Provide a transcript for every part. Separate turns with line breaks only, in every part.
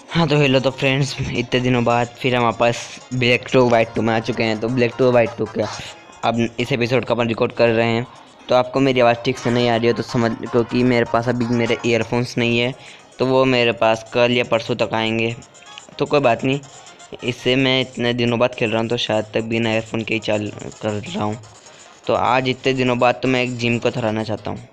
हाँ तो हेलो तो फ्रेंड्स, इतने दिनों बाद फिर हम वापस ब्लैक टू वाइट टू में आ चुके हैं। तो ब्लैक टू वाइट टू क्या, अब इस एपिसोड का अपन रिकॉर्ड कर रहे हैं। तो आपको मेरी आवाज़ ठीक से नहीं आ रही हो तो समझ, क्योंकि मेरे पास अभी मेरे ईयरफोन्स नहीं है, तो वो मेरे पास कल या परसों तक आएंगे। तो कोई बात नहीं, इससे मैं इतने दिनों बाद खेल रहा हूँ तो शायद तक बिना ईयरफोन के ही चाल कर रहा हूँ। तो आज इतने दिनों बाद तो मैं एक जिम को थराना चाहता हूँ।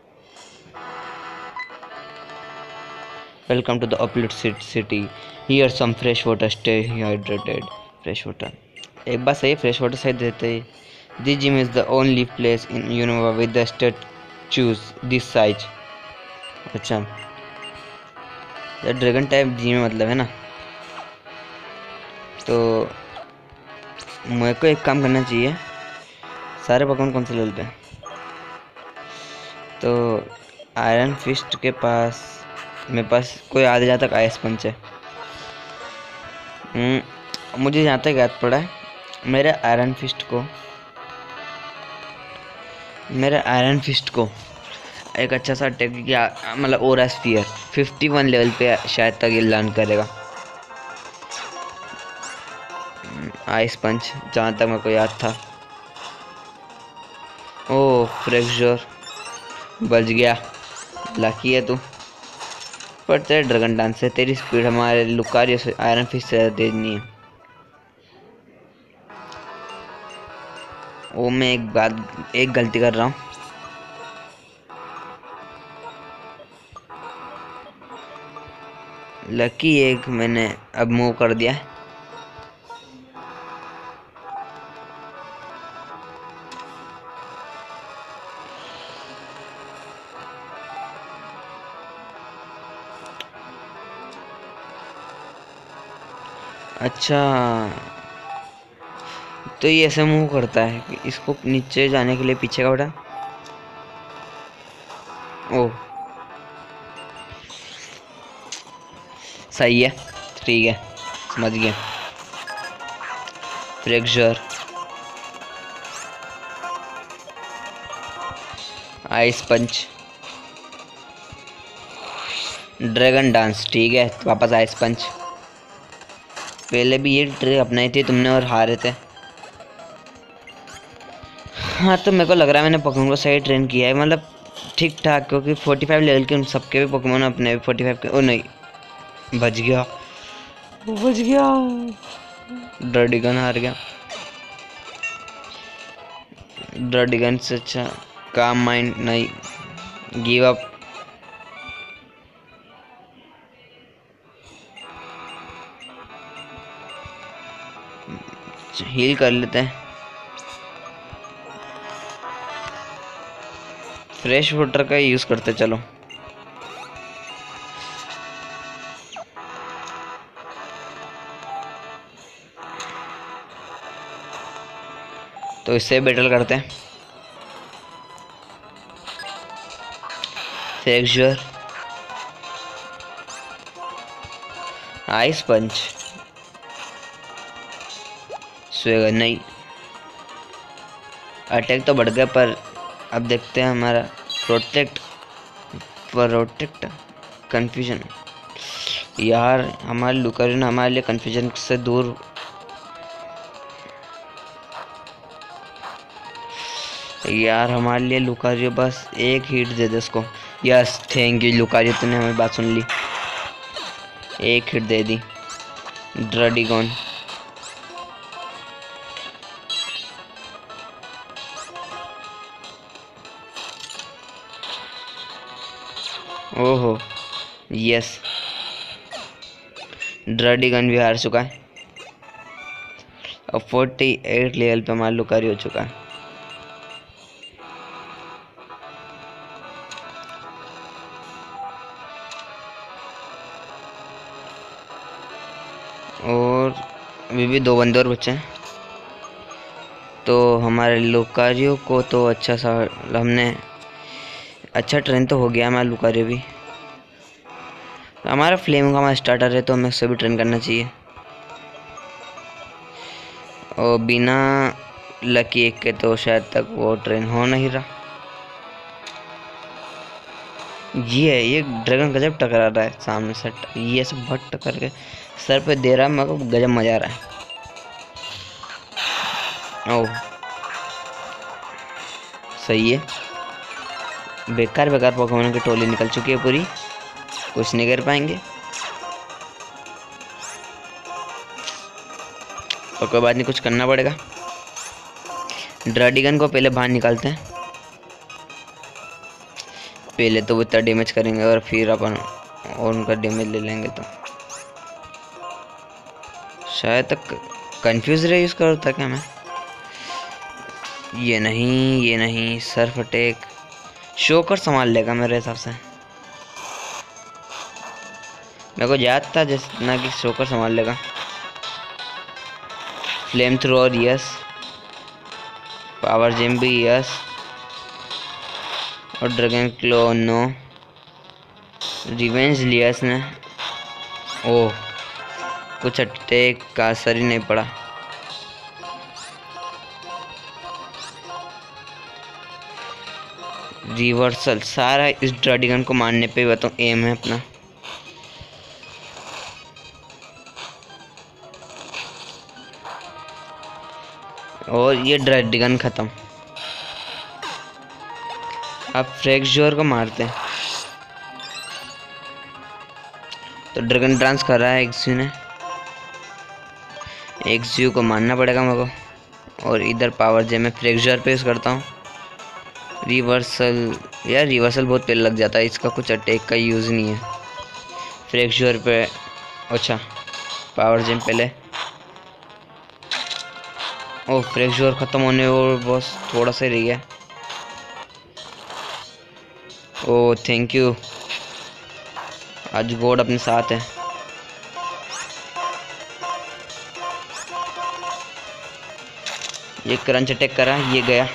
Welcome to the Upload City. Here some fresh water. Stay hydrated. Fresh water. एक बात सही, फ्रेश वाटर सही देते हैं। This gym is the only place in Unova with the statues this size. अच्छा, ये ड्रैगन टाइप जिम मतलब है ना। तो मेरे को एक काम करना चाहिए। सारे पकवान कौन से लेवल पे? तो आयरन फिस्ट के पास, मेरे पास कोई आधे जहाँ तक आइस पंच है। मुझे जहाँ तक याद पड़ा है, मेरे आयरन फिस्ट को एक अच्छा सा अटैक किया, मतलब ओरा स्फीयर 51 लेवल पे शायद तक ये लर्न करेगा। आइस पंच जहाँ तक मेरे को याद था। ओ फ्रैक्चर, बच गया। लकी है तू। पर तेरे ड्रैगन डांस से तेरी स्पीड हमारे लुकारियो से, आयरन फिस्ट से तेज नहीं है। ओ मैं एक गलती कर रहा हूँ। लकी एक मैंने अब मूव कर दिया है। अच्छा, तो ये ऐसे मूव करता है कि इसको नीचे जाने के लिए पीछे का बटन। ओ सही है, ठीक है, समझ गया। Fracture, ice punch, dragon dance, ठीक है। वापस आइस पंच। पहले भी ये ट्रिक अपनाई थी तुमने और हारे थे। हाँ तो मेरे को लग रहा है मैंने पोकेमोन को सही ट्रेन किया है, मतलब ठीक ठाक, क्योंकि 45 लेवल के उन सबके भी पोकेमोन अपने 45 के। ओ नहीं, बच गया, बच गया। ड्रैगन हार गया। ड्रैगन से अच्छा काम माइंड नहीं, गिव अप। हील कर लेते हैं। फ्रेश वाटर का यूज करते चलो। तो इससे बैटल करते हैं। फ्रैक्चर, आइस पंच, स्वेगर नहीं। अटैक तो बढ़ गया, पर अब देखते हैं हमारा प्रोटेक्ट कंफ्यूजन। यार हमारे लुकारियो ने हमारे लिए कंफ्यूजन से दूर। यार हमारे लिए लुकारियो बस एक हिट दे दे उसको। यस थैंक यू लुकारियो, तूने हमारी बात सुन ली, एक हिट दे दी। ड्रैगन, ओहो यस, ड्रैगन भी हार चुका है। अब 48 लेवल पे हमारा लुकारियो हो चुका है। और अभी भी 2 बंदे और बचे हैं। तो हमारे लुकारियो को तो अच्छा सा हमने अच्छा ट्रेन तो हो गया हमारा लुकारियो भी। हमारा फ्लेम का हमारा स्टार्टर है तो हमें उससे भी ट्रेन करना चाहिए। और बिना लकी एक के तो शायद तक वो ट्रेन हो नहीं रहा। ये है, ये ड्रैगन गजब टकरा रहा है सामने से, ये सब बहुत टक्कर के सर पे दे रहा है, मेरे को गजब मजा आ रहा है। ओह सही है। बेकार बेकार पोकेमोन की टोली निकल चुकी है पूरी, कुछ नहीं कर पाएंगे। और कोई बात नहीं, कुछ करना पड़ेगा। ड्राडिगन को पहले बाहर निकालते हैं, पहले तो वो इतना डैमेज करेंगे और फिर अपन और उनका डैमेज ले लेंगे। तो शायद तक कंफ्यूज रहे यूज़ करता क्या मैं। ये नहीं, ये नहीं, सर्फ अटैक शोकर संभाल लेगा मेरे हिसाब से। मेरे को याद था जितना कि शोकर संभाल लेगा। Flame thrower yes, power gem भी यस, और ड्रैगन क्लो नो। रिवेंज लिया इसने। ओह कुछ अटैक का असर ही नहीं पड़ा। रिवर्सल सारा इस ड्राडिगन को मारने पे बताऊँ एम है अपना। और ये ड्राडिगन खत्म। अब फ्रेक्सजोर को मारते हैं। तो ड्रैगन डांस कर रहा है एक्सयू ने, एक्सयू को मारना पड़ेगा मेरे को। और इधर पावर जे मैं फ्रेक्सजोर पे यूज़ करता हूँ। रिवर्सल, यार रिवर्सल बहुत पहले लग जाता है, इसका कुछ अटैक का यूज़ नहीं है। फ्रेक्सजोर पे अच्छा पावर जेम पहले। ओह फ्रेक्सजोर ख़त्म होने और बस थोड़ा सा रह गया। ओह थैंक यू, आज गॉड अपने साथ है। ये क्रंच अटैक करा, ये गया।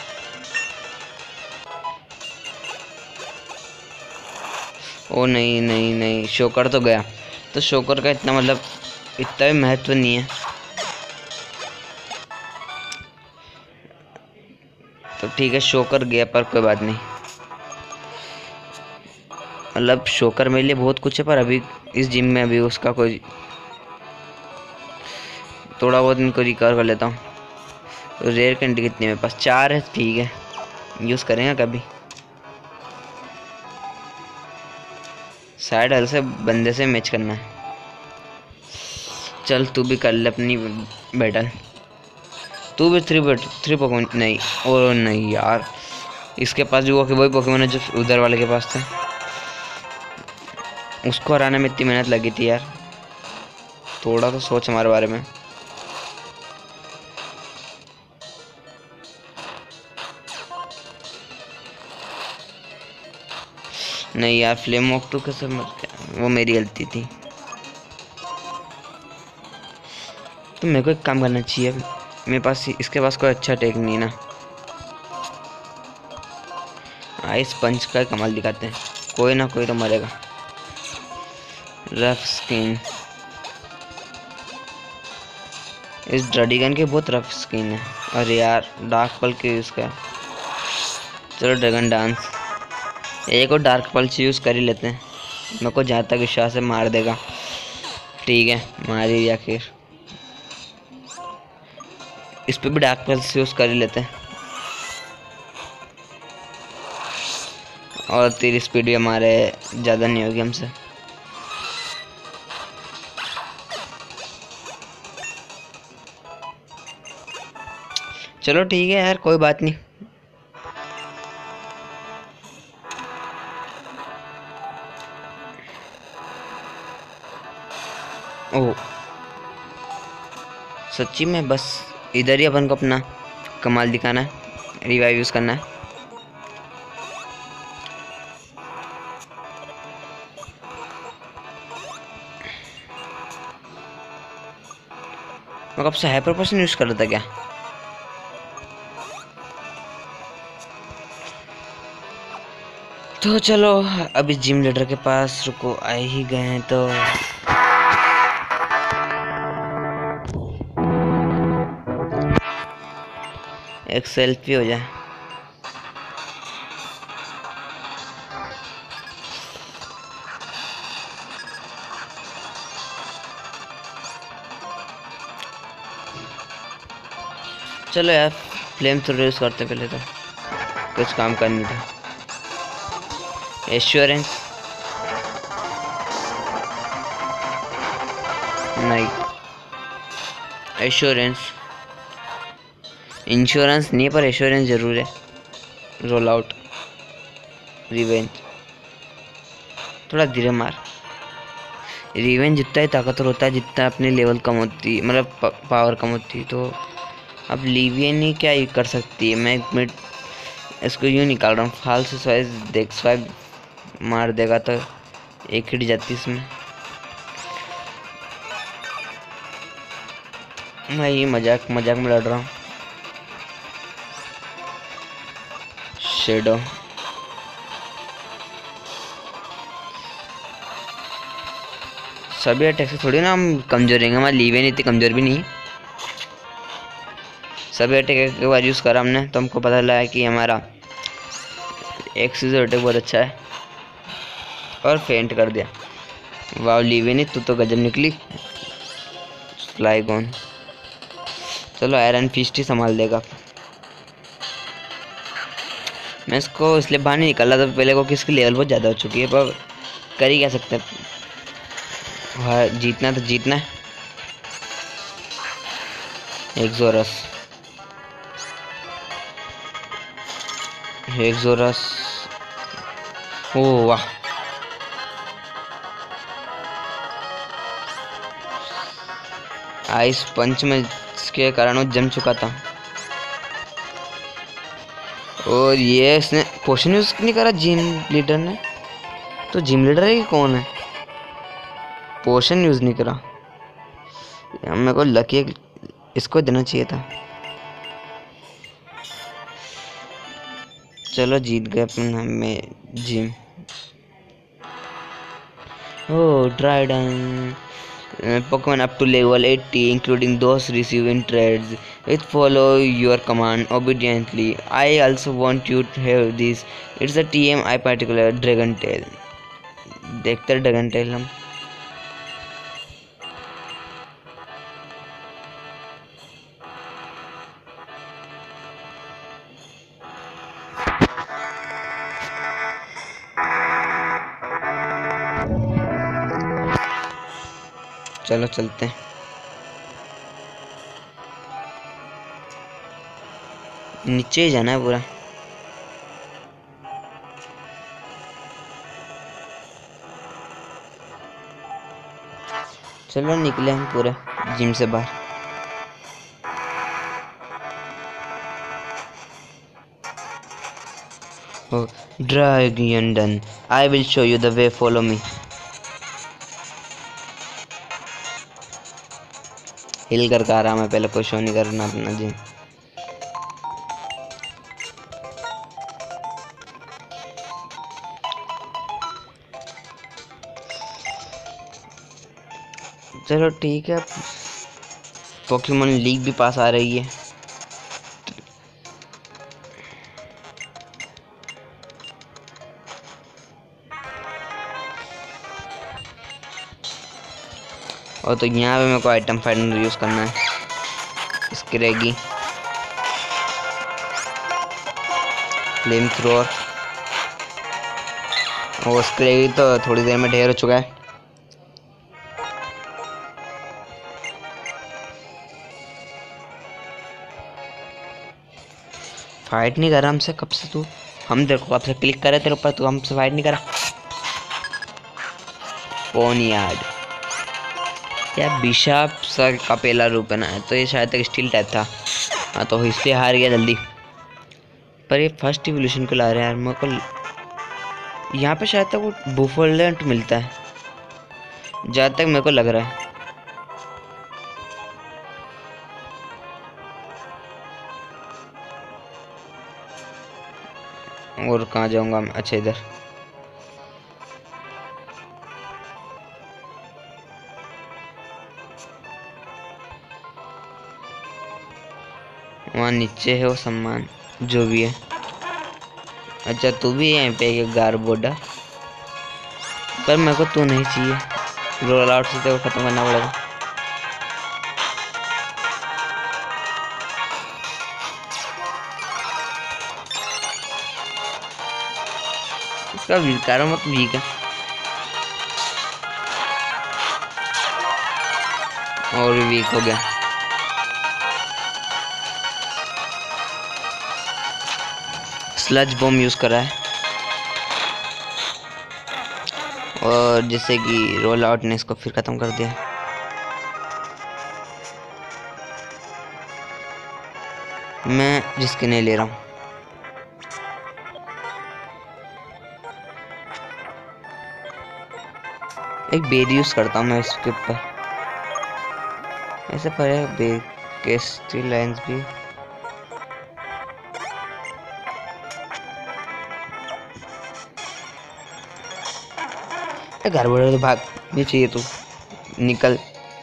ओ नहीं नहीं नहीं, शोकर तो गया। तो शोकर का इतना मतलब इतना भी महत्व नहीं है। तो ठीक है शोकर गया, पर कोई बात नहीं। मतलब शोकर मेरे लिए बहुत कुछ है, पर अभी इस जिम में अभी उसका कोई थोड़ा बहुत इनको रिकवर कर लेता हूँ। रेयर कैंडी कितनी मेरे पास, 4 है, ठीक है यूज़ करेंगे कभी। साइड हल से बंदे से मैच करना है। चल तू भी कर ले अपनी बैटल, तू भी थ्री पोकेमोन नहीं। और नहीं यार, इसके पास भी वही पोकेमोन है जो उधर वाले के पास थे। उसको हराने में इतनी मेहनत लगी थी यार, थोड़ा तो सोच हमारे बारे में। नहीं यार फ्लेम वॉक तो कैसे मर गया, वो मेरी गलती थी। तो मेरे को एक काम करना चाहिए, मेरे पास इसके पास कोई अच्छा टेक नहीं ना। आइस पंच का कमाल दिखाते हैं, कोई ना कोई तो मरेगा। रफ स्किन, इस ड्राडिगन के बहुत रफ स्किन है। अरे यार डार्क पल के यूज़ कर। चलो ड्रैगन डांस, एक और डार्क पल्स यूज़ कर ही लेते हैं। मेरे को जहाँ तक विश्वास है मार देगा। ठीक है मार ही दिया आखिर। इस पे भी डार्क पल्स यूज़ कर ही लेते हैं। और तेरी स्पीड भी हमारे ज़्यादा नहीं होगी हमसे। चलो ठीक है यार, कोई बात नहीं। ओह सच्ची में बस इधर ही अपन को अपना कमाल दिखाना है, रिवाइव यूज़ करना है। मैं कब से हाइपर पोशन यूज़ कर रहा था क्या। तो चलो अभी जिम लीडर के पास रुको, आए ही गए हैं तो एक सेल्फी हो जाए। चलो यार फ्लेम थ्रो यूज़ करते पहले तो, कुछ काम करनी था। एश्योरेंस नहीं, एश्योरेंस इंश्योरेंस नहीं पर एश्योरेंस जरूर है। रोल आउट, रिवेंज, थोड़ा धीरे मार। रिवेंज जितना ही ताकतवर होता है जितना अपनी लेवल कम होती, मतलब पावर कम होती, तो अब लिवियन ही क्या ही कर सकती है। मैं एक मिनट इसको यूँ निकाल रहा हूँ, फाल से स्वाइप देख, स्वाइप मार देगा तो एक हिट जाती इसमें। मैं ये मजाक मजाक में लड़ रहा हूँ। शेडो, सभी अटैक से थोड़ी ना हम कमजोर रहेंगे, हमारी लिवियन इतनी कमजोर भी नहीं। सभी अटैक एक बार यूज़ करा हमने तो हमको पता लगा कि हमारा एक सीजर अटैक बहुत अच्छा है, और फेंट कर दिया। वाह लिवियन तू तो गजब निकली। फ्लाइगॉन, चलो आयरन फिस्ट ही संभाल देगा। मैं इसको इसलिए बाहर नहीं निकाला था पहले को, किसकी लेवल बहुत ज़्यादा हो चुकी है, पर कर ही क्या सकते हैं। हाँ जीतना तो जीतना है। एक्सोरस, एक्सोरस, ओ वाह, आइस पंच में इसके कारण वो जम चुका था। और ये इसने पोशन यूज नहीं करा जिम लीडर ने, तो जिम लीडर है कि कौन है, पोशन यूज नहीं करा। मेरे को लकी इसको देना चाहिए था। चलो जीत गए अपन में gym. Oh, Trident. Pokemon up to level 80, including those receiving trades. It follow your command obediently. I also want you to have this. It's a TMI particular Dragon Tail. देखते हैं Dragon Tail हम। चलो चलते हैं। नीचे ही जाना है पूरा। चलो निकले हम पूरे जिम से बाहर। Oh, Dragon, I will show you the way. Follow me. हिल कर आ रहा मैं, पहले कोई शो नहीं करना अपना जिम। चलो ठीक है, पोकेमॉन लीग भी पास आ रही है। और तो यहाँ पे मेरे को आइटम फाइंडर यूज करना है। स्क्रेगी, फ्लेम थ्रोअर, और स्क्रेगी तो थोड़ी देर में ढेर हो चुका है। फाइट नहीं कर रहा हमसे कब से तू, हम तेरे को कब से क्लिक करे तेरे ऊपर, तू हमसे फाइट नहीं करा। पोनियार्ड, क्या बिशप सर का पहला रूप है ना, तो ये शायद तक स्टील टाइप था। हाँ तो इसलिए हार गया जल्दी। पर ये फर्स्ट इवोल्यूशन को ला रहे हैं यार, मेरे को यहाँ पे शायद तक वो बुफोलेंट मिलता है जहाँ तक मेरे को लग रहा है। और कहाँ जाऊँगा मैं, अच्छा इधर। वहाँ नीचे है वो सम्मान जो भी है। अच्छा तू भी है यहाँ पे एक गारबोडा, पर मेरे को तू नहीं चाहिए। रोल आउट से तेरे को खत्म करना पड़ेगा। इसका वीक मत वीक है। और भी वीक हो गया। स्लज बॉम्ब यूज कर रहा है और जैसे कि रोल आउट ने इसको फिर खत्म कर दिया। मैं रिस्क नहीं ले रहा हूँ। एक बेरी यूज करता हूँ मैं इसके ऊपर। ऐसे पर है बेर के स्टील लाइंस भी। घर बड़े तो भाग नहीं चाहिए तू, निकल।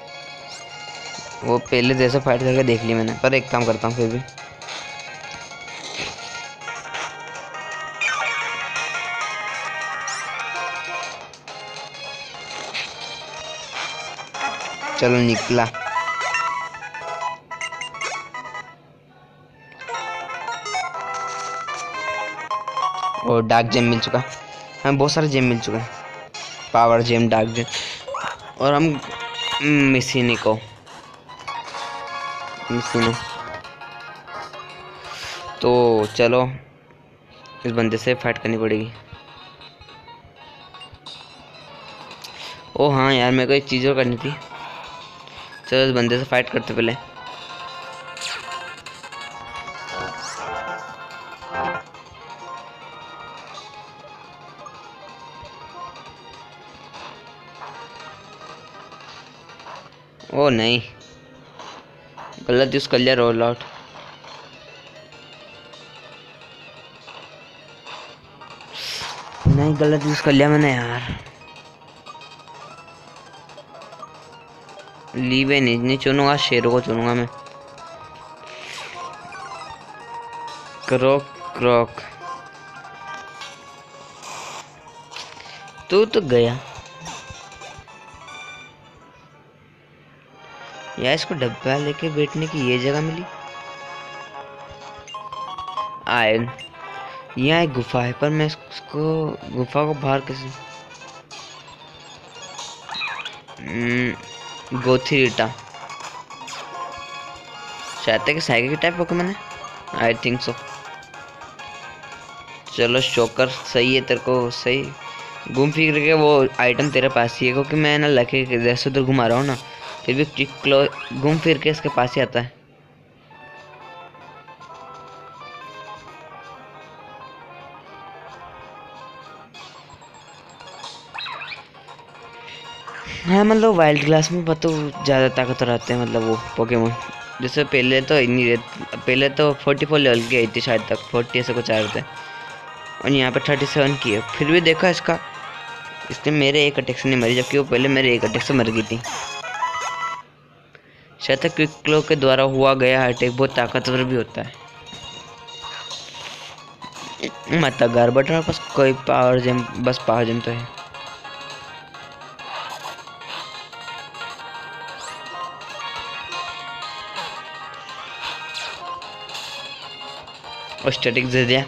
वो पहले जैसे फाइट करके देख ली मैंने, पर एक काम करता हूँ फिर भी। चलो निकला। और डार्क जेम मिल चुका। हमें बहुत सारे जेम मिल चुके हैं, पावर जेम, डार्क जेम। और हम मिसिनी तो चलो इस बंदे से फाइट करनी पड़ेगी। ओ हाँ यार, मेरे को एक चीज़ और करनी थी। चलो इस बंदे से फाइट करते पहले। ओ नहीं, गलत यूज कर लिया रोल आउट। नहीं, गलत यूज कर लिया मैंने यार। लीवे नहीं चुनूंगा, शेरों को चुनूंगा मैं। क्रॉक क्रॉक तू तो गया यार। इसको डब्बा लेके बैठने की ये जगह मिली। आयन, यहाँ एक गुफा है, पर मैं इसको गुफा को बाहर कैसे। गोथिरिटा शायद तक साइकिल की टाइप पोकेमॉन है, आई थिंक सो। चलो शोकर सही है, तेरे को सही घूम फिर के वो आइटम तेरे पास ही है, क्योंकि मैं ना लके जैसे उधर घुमा रहा हूँ ना, फिर भी क्लो घूम फिर के इसके पास ही आता है। हाँ मतलब वाइल्ड क्लास में बहुत ज़्यादा ताकतवर आते हैं, मतलब वो पोकेमोन। जैसे पहले तो इतनी, पहले तो 44 लेवल की आई थी शायद तक, 40 ऐसे कुछ आ रहे थे, और यहाँ पे 37 की है। फिर भी देखा इसने मेरे एक अटैक से नहीं मरी, जबकि वो पहले मेरे एक अटैक से मर गई थी। शायद तक क्विक क्लो के द्वारा हुआ गया अटैक बहुत ताकतवर भी होता है। मत घर बट बस कोई पावर जेम, बस पावर जेम तो है। और स्टैटिक्स दे दिया।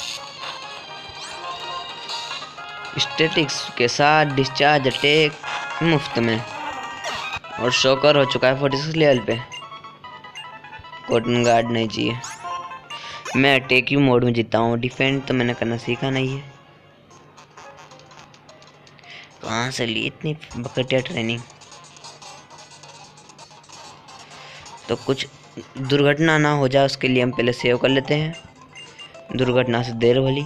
स्टैटिक्स के साथ डिस्चार्ज अटैक मुफ्त में। और शोकर हो चुका है 46 लेवल पे। कॉटन गार्ड नहीं चाहिए। मैं अटैक यू मोड में जीता हूँ, डिफेंड तो मैंने करना सीखा नहीं है। कहाँ से ली इतनी बकटिया ट्रेनिंग। तो कुछ दुर्घटना ना हो जाए उसके लिए हम पहले सेव कर लेते हैं, दुर्घटना से देर वाली।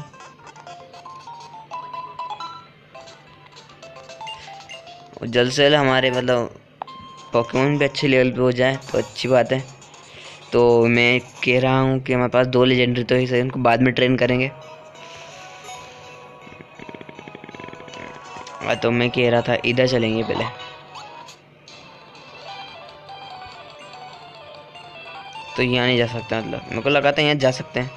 और जल्द से जल्द हमारे मतलब पोकेमॉन भी अच्छे लेवल पे हो जाए तो अच्छी बात है। तो मैं कह रहा हूँ कि हमारे पास 2 लेजेंडरी तो ही सही, उनको बाद में ट्रेन करेंगे। तो मैं कह रहा था इधर चलेंगे पहले। तो यहाँ नहीं जा सकता, मतलब मेरे को लगा था यहाँ जा सकते हैं।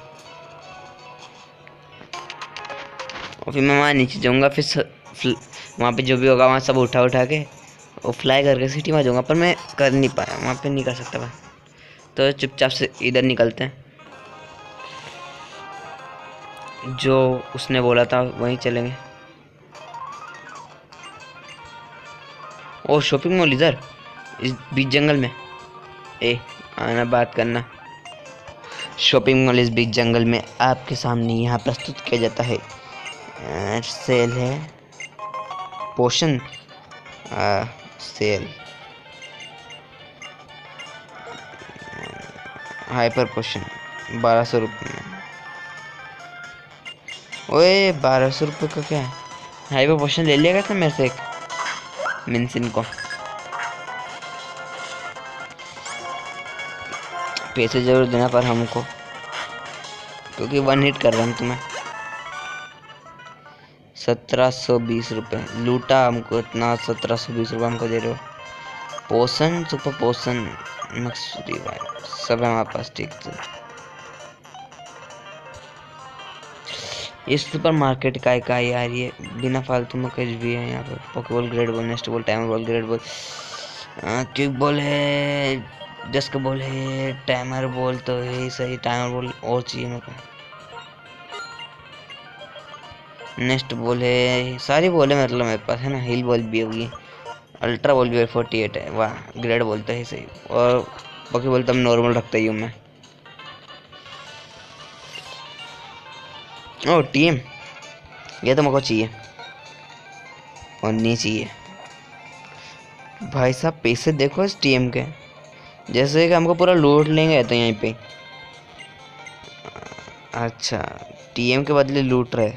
और फिर मैं वहाँ नीचे जाऊँगा, फिर वहाँ पे जो भी होगा वहाँ सब उठा के और फ्लाई करके सिटी में जाऊँगा, पर मैं कर नहीं पाया, वहाँ पे नहीं कर सकता मैं। तो चुपचाप से इधर निकलते हैं। जो उसने बोला था वहीं चलेंगे। ओ शॉपिंग मॉल इधर इस बीच जंगल में। ए आना बात करना। शॉपिंग मॉल इस बीच जंगल में आपके सामने यहाँ प्रस्तुत किया जाता है। सेल है पोशन सेल हाइपर पोशन 1200 रुपये में। ओए 1200 रुपये का क्या है? हाइपर पोशन ले लिया था मेरे से एक मिनसिन को। पैसे जरूर देना पर हमको, क्योंकि 1 हिट कर रहा हूँ तुम्हें। 1720 रुपये लूटा हमको इतना। 1720 रुपये हमको दे रहे हो। पोषण सुपर पोषण मक्सूरी भाई सब है हमारे पास। ठीक है इस सुपर मार्केट का यार ये बिना फालतू में कुछ भी है यहाँ पर। Pokeball great ball next ball timer ball great ball quick ball है डिस्क बॉल है टाइमर बॉल तो है सही। टाइमर बॉल और चाहिए मेरे को। नेक्स्ट बॉल है सारी बॉल है मतलब मेरे पास है ना। हिल बॉल भी होगी अल्ट्रा बॉल भी 48 है। वाह ग्रेड बॉल तो है सही। और बाकी बॉल तो हम नॉर्मल रखता ही हूँ मैं। ओ टीम ये तो मुझको चाहिए और नहीं चाहिए। भाई साहब पैसे देखो इस टीम के, जैसे कि हमको पूरा लूट लेंगे तो यहीं पे। अच्छा टीएम के बदले लूट रहे।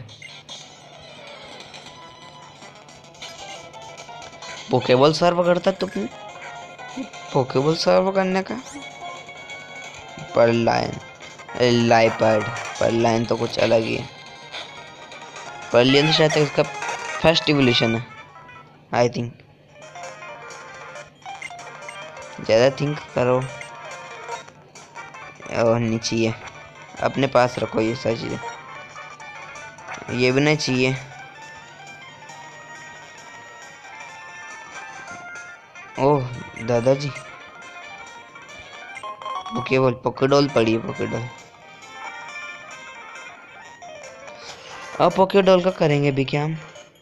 पोकेबॉल सर्व करता तुमने? पोकेबॉल सर्व करने का पर लाइन लाइपर्ड पर लाइन तो कुछ अलग ही है। पर लियन तो शायद इसका फर्स्ट इवोल्यूशन है आई थिंक। ज़्यादा थिंक करो और नहीं चाहिए अपने पास रखो ये सारी चीज़ें। ये भी नहीं चाहिए। ओह दादाजी पोकेबॉल पोकेडॉल पड़ी है पोकेडॉल। अब पोकेडॉल का करेंगे भी क्या हम?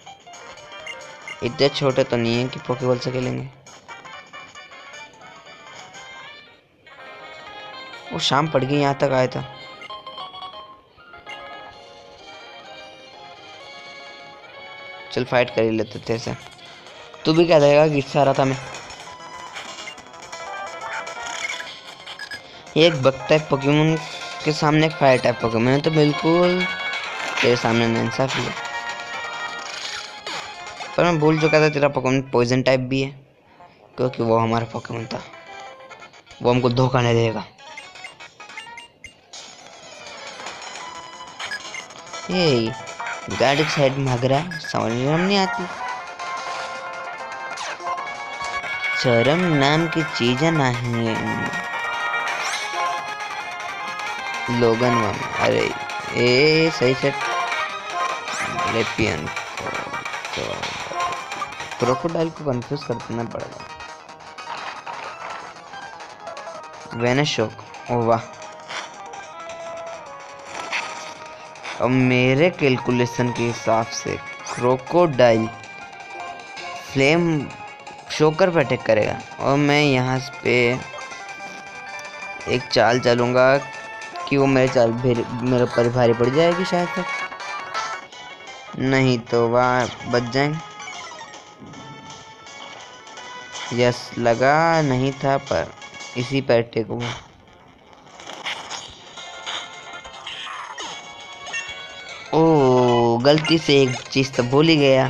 इतने छोटे तो नहीं है कि पोकेबॉल से खेलेंगे। वो शाम पड़ गई यहाँ तक आया था। चल फाइट कर ही लेते थे ऐसे। तू भी क्या देगा गिफ्ट आ रहा था मैं। ये एक बग टाइप पोकेमोन के सामने एक फायर टाइप पोकेमोन है तो बिल्कुल तेरे सामने नाइंसाफी है। पर मैं भूल चुका था तेरा पोकेमोन पॉइजन टाइप भी है, क्योंकि वो हमारा पोकेमोन था। वो हमको धोखा नहीं देगा। ये गाड़ी की साइड में भाग रहा है समझ में हम नहीं आती। शर्म नाम की चीजें नहीं लोगन वन। अरे ए सही से लेपियन तो क्रोकोडाइल को कंफ्यूज करना पड़ेगा। वेनेशोक ओ वाह। अब मेरे कैलकुलेशन के हिसाब से क्रोकोडाइल फ्लेम शोकर पे अटैक करेगा और मैं यहाँ पे एक चाल चलूँगा कि वो मेरे चाल मेरे ऊपर भारी पड़ जाएगी शायद तक। नहीं तो वहाँ बच जाएंगे। यस लगा नहीं था पर इसी पर अटैक हुआ। ओ गलती से एक चीज़ तो भूल ही गया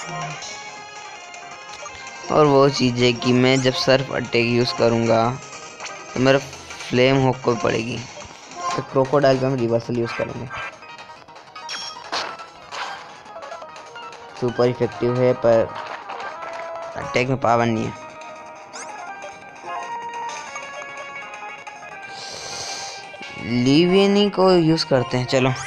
और वो चीज़ है कि मैं जब सर्फ अटैक यूज़ करूँगा तो मेरा फ्लेम हुक को पड़ेगी। तो क्रोकोडाइल का हम रिवर्सल यूज़ करेंगे। सुपर इफेक्टिव है पर अटैक में पावर नहीं है। लिवियनी को यूज़ करते हैं चलो।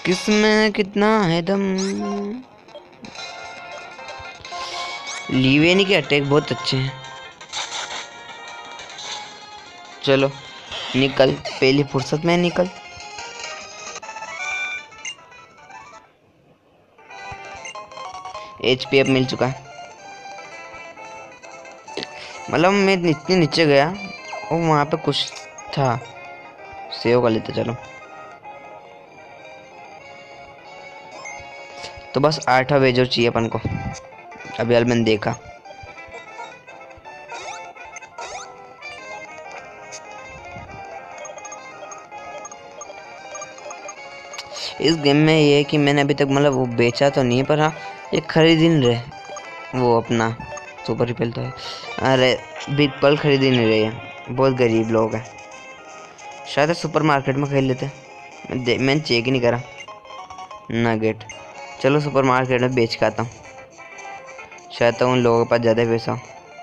किसमें कितना है दम। लीवेनी के अटैक बहुत अच्छे हैं। चलो निकल, पहली फुर्सत में निकल। HP अब मिल चुका है। मतलब मैं इतने नीचे गया और वहाँ पे कुछ था, सेव कर लेते। चलो तो बस 8 वेजर चाहिए अपन को। अभी हाल मैंने देखा इस गेम में ये है कि मैंने अभी तक मतलब वो बेचा तो नहीं है, पर हाँ ये खरीद ही नहीं रहे वो अपना सुपर रिपेल तो है। अरे बिग पल खरीद ही नहीं रहे हैं, बहुत गरीब लोग हैं। शायद सुपर मार्केट में खरीद लेते। मैंने चेक ही नहीं करा ना गेट। चलो सुपर मार्केट में बेच के आता हूँ, शायद तो उन लोगों के पास ज़्यादा पैसा हो।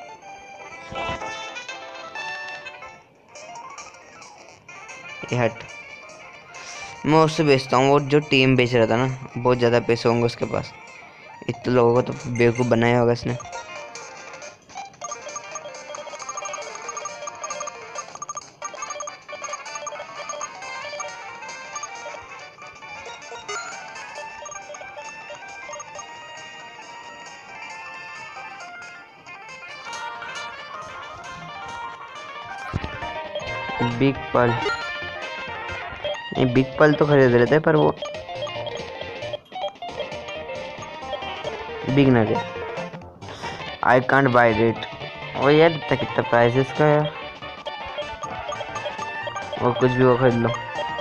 ये हट, मैं उससे बेचता हूँ, वो जो टीम बेच रहा था ना, बहुत ज़्यादा पैसे होंगे उसके पास। इतने लोगों को तो बेवकूफ़ बनाया होगा इसने। बिग पल नहीं, बिग पल तो खरीद रहे थे, पर वो बिग ना गया। I can't buy it. और यार इतना कितना प्राइस है इसका यार। और कुछ भी वो खरीद लो।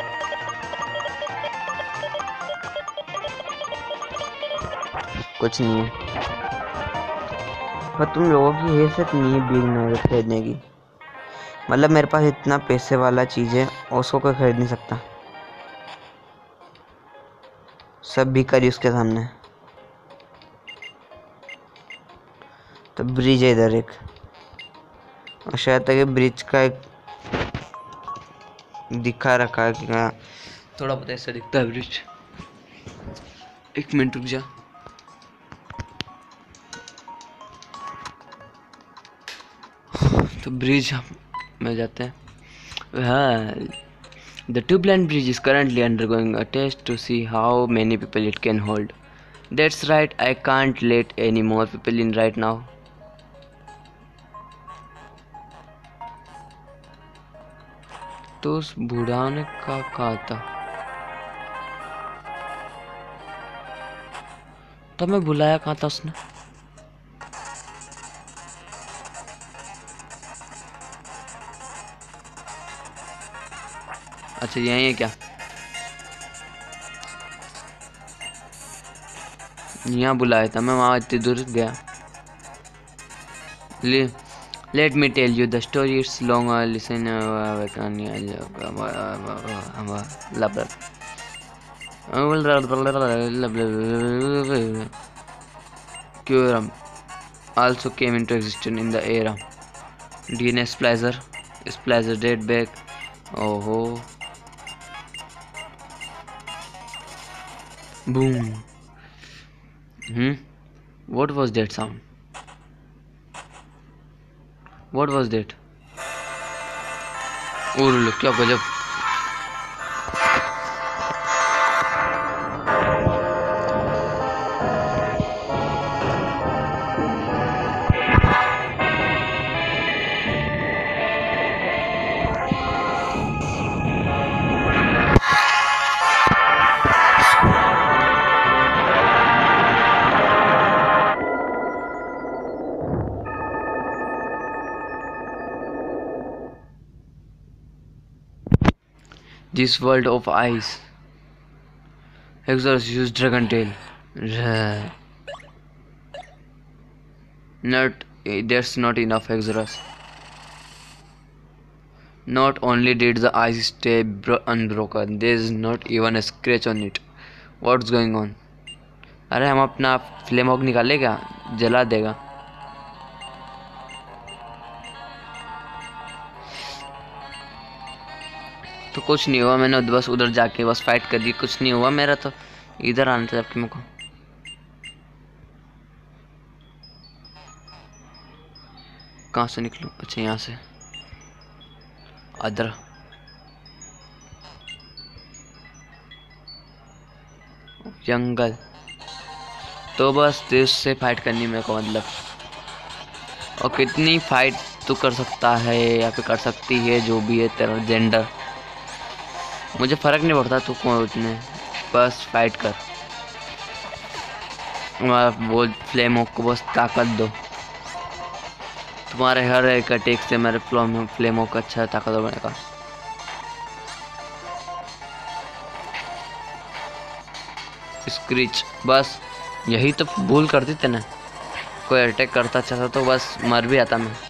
कुछ नहीं है, पर तुम लोगों की हैसियत नहीं है बिग ना खरीदने की। मतलब मेरे पास इतना पैसे वाला चीज़ है और उसको कोई खरीद नहीं सकता। सब भिखारी उसके सामने। तो ब्रिज है इधर एक, और शायद तक ब्रिज का एक दिखा रखा है कि हाँ थोड़ा बहुत ऐसा दिखता है ब्रिज। एक मिनट रुक जा। तो ब्रिज में जाते हैं। हाँ, the two-lane bridge is currently undergoing a test to see how many people it can hold. That's right, I can't let any more people in right now. तो उस बूढ़ा ने कहा था, तो मैं बुलाया कहाँ था उसने। अच्छा यही है क्या? यहाँ बुलाया था मैं, वहाँ इतनी दूर गया। Let me tell you the story. It's long. Listen. Quorum also came into existence in the era. DNA Splicer date back. Oh, boom. What was that sound? What was that? Oh, look, क्या गजब। This world of ice. Exodus used Dragon Tail. That's not enough, Exodus. Not only did the ice stay unbroken, there is not even a scratch on it. What's going on? अरे हम अपना flame hog निकाले क्या? जला देगा। तो कुछ नहीं हुआ, मैंने बस उधर जाके बस फाइट कर दी, कुछ नहीं हुआ मेरा। तो इधर आना था जबकि मेरे को। कहाँ से निकलूं? अच्छा यहाँ से। अदर जंगल। तो बस देश से फाइट करनी मेरे को मतलब। और कितनी फाइट तू कर सकता है या फिर कर सकती है, जो भी है तेरा जेंडर, मुझे फर्क नहीं पड़ता तू कौन उतने, बस फाइट कर। वो फ्लेमो को बस ताकत दो। तुम्हारे हर एक अटैक से मेरे फ्लेमो का अच्छा ताकतवर बनेगा। स्क्रीच, बस यही तो भूल कर दी तेने। कोई अटैक करता अच्छा था तो बस मर भी आता मैं।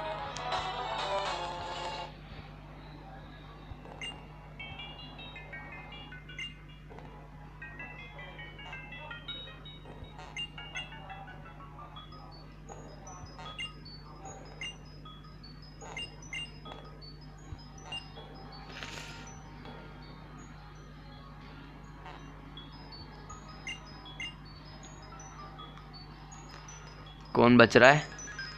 कौन बच रहा है?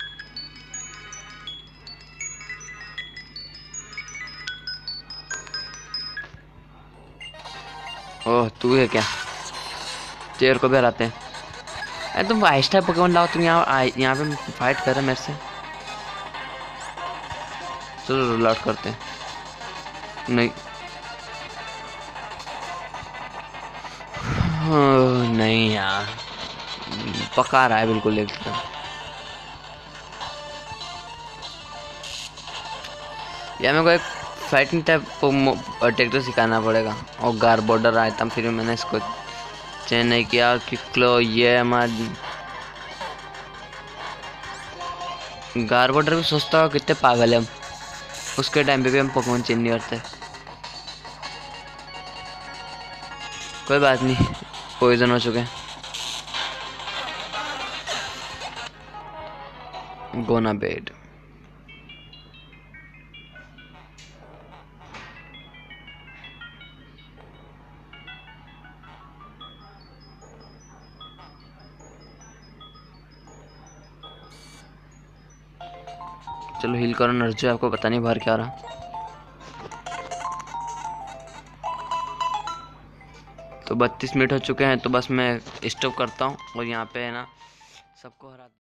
ओह तू है क्या? चेयर को भी हराते हैं। अरे तुम आहिस्ता पोकेमोन लाओ, तुम यहाँ पे फाइट कर रहे मेरे से। चलो रोल आउट करते हैं। नहीं नहीं यार, पका रहा है बिल्कुल एकदम। या मेरे को एक फाइटिंग टाइप अटैक तो सिखाना पड़ेगा। और गार बॉर्डर आया था, फिर मैंने इसको चेंज नहीं किया। किकलो ये हमारा गार बॉर्डर भी सोचता हो कितने पागल है हम, उसके टाइम पे भी हम पोकेमोन चेंज नहीं करते। कोई बात नहीं, पॉइजन हो चुके हैं। Gonna bed. चलो हील करो नर्जो, आपको पता नहीं बाहर क्या रहा। तो 32 मिनट हो चुके हैं, तो बस मैं स्टॉप करता हूँ और यहाँ पे है ना सबको हरा